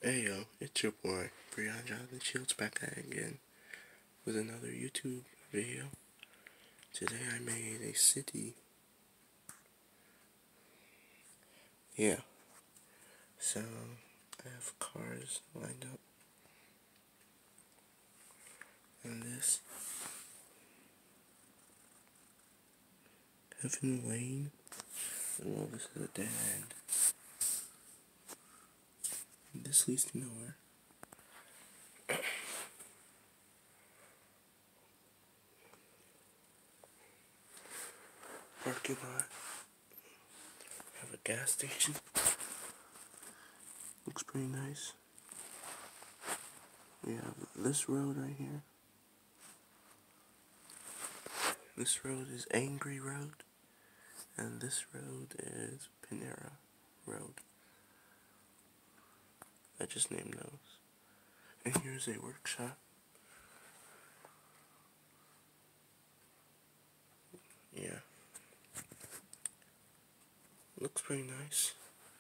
Hey yo, it's your boy, Brian Jonathan Shields back at it again with another YouTube video. Today I made a city. Yeah, so I have cars lined up. And this, Heaven Lane. Well, this is a dead end. This leads to nowhere. Parking lot. Have a gas station. Looks pretty nice. We have this road right here. This road is Angry Road. And this road is Panera Road. I just named those. And here's a workshop. Yeah. Looks pretty nice.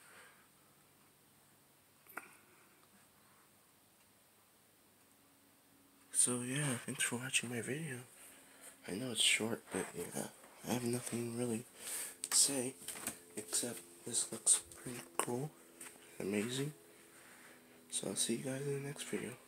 So yeah, thanks for watching my video. I know it's short, but yeah, I have nothing really to say except this looks pretty cool, amazing. So I'll see you guys in the next video.